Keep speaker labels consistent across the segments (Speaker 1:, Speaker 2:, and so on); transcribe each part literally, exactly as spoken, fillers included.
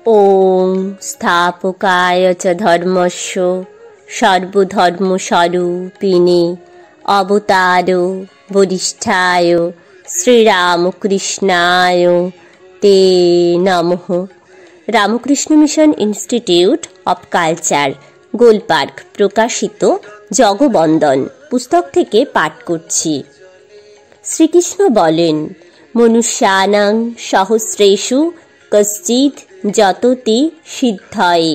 Speaker 1: ওং স্থাপকায় চ ধর্মস্য সর্বধর্মস্বরূপিণে অবতার বরিষ্ঠায় শ্রীরামকৃষ্ণায় তে নমঃ। Ramakrishna mission institute of culture, Golpark প্রকাশিত জগবন্দন পুস্তক থেকে পাঠ করছি। শ্রীকৃষ্ণ বলেন, মনুষ্যানাং সহস্রেষু কশ্চিৎ যততি সিদ্ধয়ে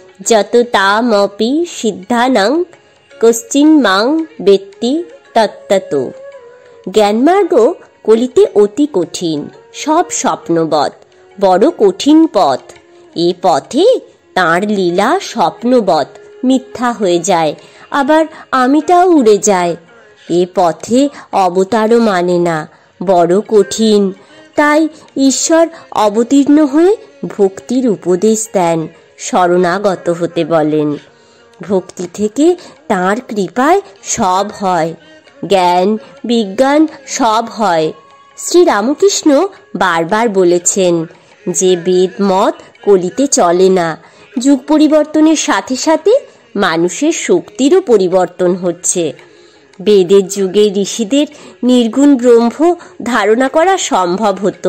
Speaker 1: যততামপি সিদ্ধানাং কশ্চিন মাং বেত্তি তত্ত্বতো। জ্ঞানমার্গ কলিতে অতি কঠিন, সব স্বপ্নবৎ, বড় কঠিন পথ। এ পথে তাঁর লীলা স্বপ্নবৎ মিথ্যা হয়ে যায়, আবার আমিটাও উড়ে যায়। এ পথে অবতারও মানে না, বড় কঠিন। তাই ঈশ্বর অবতীর্ণ হয়ে ভক্তির উপদেশ দেন, শরণাগত হতে বলেন। ভক্তি থেকে তাঁর কৃপায় সব হয়, জ্ঞান বিজ্ঞান সব হয়। শ্রীরামকৃষ্ণ বারবার বলেছেন যে বেদ মত কলিতে চলে না। যুগ পরিবর্তনের সাথে সাথে মানুষের শক্তিরও পরিবর্তন হচ্ছে। বেদের যুগে ঋষিদের নির্গুণ ব্রহ্ম ধারণা করা সম্ভব হতো।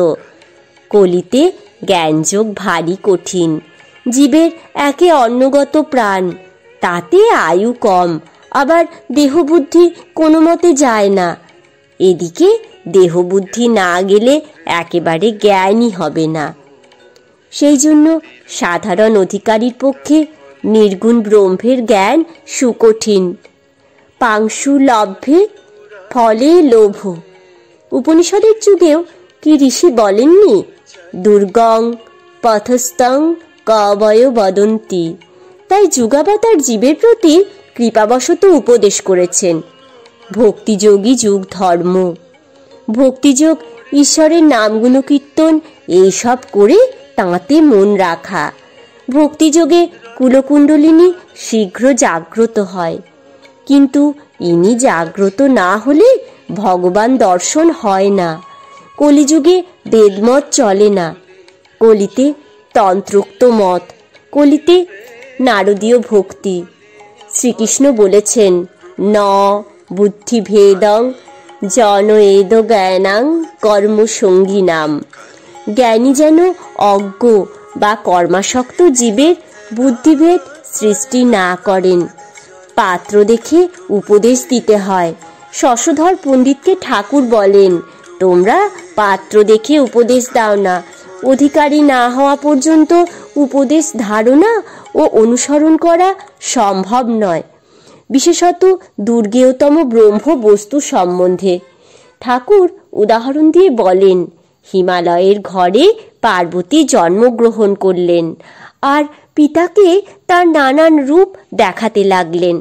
Speaker 1: কলিতে জ্ঞানযোগ ভারী কঠিন। জীবের একে অন্নগত প্রাণ, তাতে আয়ু কম, আবার দেহবুদ্ধি কোনো মতে যায় না। এদিকে দেহবুদ্ধি না গেলে একেবারে জ্ঞানই হবে না। সেই জন্য সাধারণ অধিকারীর পক্ষে নির্গুণ ব্রহ্মের জ্ঞান সুকঠিন। পাংশু লভ্যে ফলে লোভ। উপনিষদের যুগেও কি ঋষি বলেননি, দুর্গং পথস্থং কবয় বদন্তি। তাই যুগাবতার জীবের প্রতি কৃপাবশত উপদেশ করেছেন, ভক্তিযোগী যুগ ধর্ম। ভক্তিযোগ ঈশ্বরের নামগুণ কীর্তন এইসব করে তাঁতে মন রাখা। ভক্তিযোগে কুলকুণ্ডলিনী শীঘ্র জাগ্রত হয়, কিন্তু ইনি জাগ্রত না হলে ভগবান দর্শন হয় না। কলিযুগে বেদমত চলে না, কলিতে তন্ত্রোক্ত মত, কলিতে নারদীয় ভক্তি। শ্রীকৃষ্ণ বলেছেন, ন বুদ্ধিভেদং জনয়েদ জ্ঞানাং কর্মসঙ্গিনাম। জ্ঞানী যেন অজ্ঞ বা কর্মাসক্ত জীবের বুদ্ধিভেদ সৃষ্টি না করেন। পাত্র দেখে উপদেশ দিতে হয়। শশধর পণ্ডিতকে ঠাকুর বলেন, তোমরা পাত্র দেখে উপদেশ দাও না। অধিকারী না হওয়া পর্যন্ত উপদেশ ধারণা ও অনুসরণ করা সম্ভব নয়, বিশেষত দুর্গেয়তম ব্রহ্ম বস্তু সম্বন্ধে। ঠাকুর উদাহরণ দিয়ে বলেন, হিমালয়ের ঘরে পার্বতী জন্মগ্রহণ করলেন আর পিতাকে তার নানান রূপ দেখাতে লাগলেন।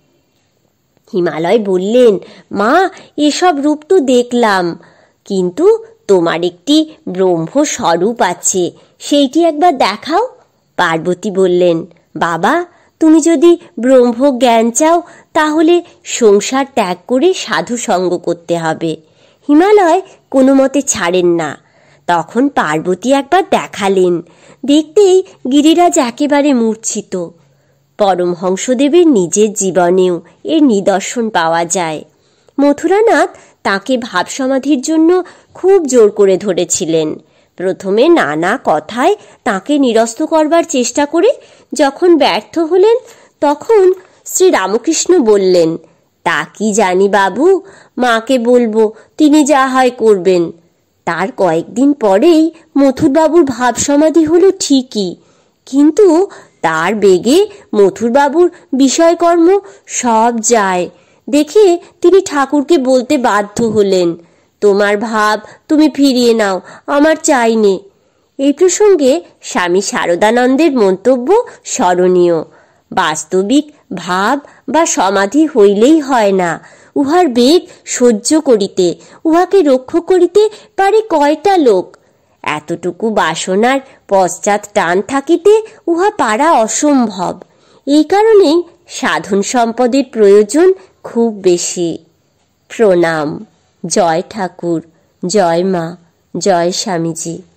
Speaker 1: হিমালয় বললেন, মা, এসব রূপ তো দেখলাম, কিন্তু তোমার একটি ব্রহ্ম স্বরূপ আছে, সেইটি একবার দেখাও। পার্বতী বললেন, বাবা, তুমি যদি ব্রহ্ম জ্ঞান চাও তাহলে সংসার ত্যাগ করে সাধু সঙ্গ করতে হবে। হিমালয় কোনো মতে ছাড়েন না। তখন পার্বতী একবার দেখালেন। দেখতেই গিরিরাজ একেবারে মূর্ছিত। পরমহংসদেবের নিজের জীবনেও এর নিদর্শন পাওয়া যায়। মথুরানাথ তাকে ভাবসমাধির জন্য খুব জোর করে ধরেছিলেন। প্রথমে নানা কথায় তাকে নিরস্ত করবার চেষ্টা করে যখন ব্যর্থ হলেন, তখন শ্রী রামকৃষ্ণ বললেন, তা কি জানি বাবু, মাকে বলবো, তিনি যা হয় করবেন। তার কয়েকদিন পরেই মথুরবাবুর ভাবসমাধি হলো ঠিকই, কিন্তু তার বেগে মথুরবাবুর বিষয়কর্ম সব যায় দেখে তিনি ঠাকুরকে বলতে বাধ্য হলেন, তোমার ভাব তুমি ফিরিয়ে নাও, আমার চাই নে। এই প্রসঙ্গে স্বামী শারদানন্দের মন্তব্য স্মরণীয়। বাস্তবিক ভাব বা সমাধি হইলেই হয় না, উহার বেগ সহ্য করিতে, উহাকে রক্ষা করিতে পারে কয়টা লোক। এতটুকু বাসনার পশ্চাৎ টান থাকিতে উহা পারা অসম্ভব। এই কারণেই সাধন সম্পদের প্রয়োজন খুব বেশি। প্রণাম। জয় ঠাকুর, জয় মা, জয় স্বামীজি।